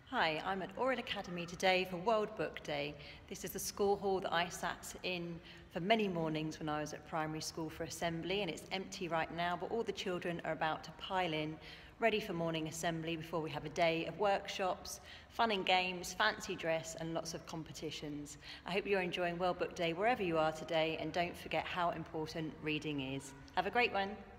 Hi, I'm at Oriel Academy today for World Book Day. This is the school hall that I sat in for many mornings when I was at primary school for assembly, and it's empty right now, but all the children are about to pile in, ready for morning assembly before we have a day of workshops, fun and games, fancy dress and lots of competitions. I hope you're enjoying World Book Day wherever you are today, and don't forget how important reading is. Have a great one.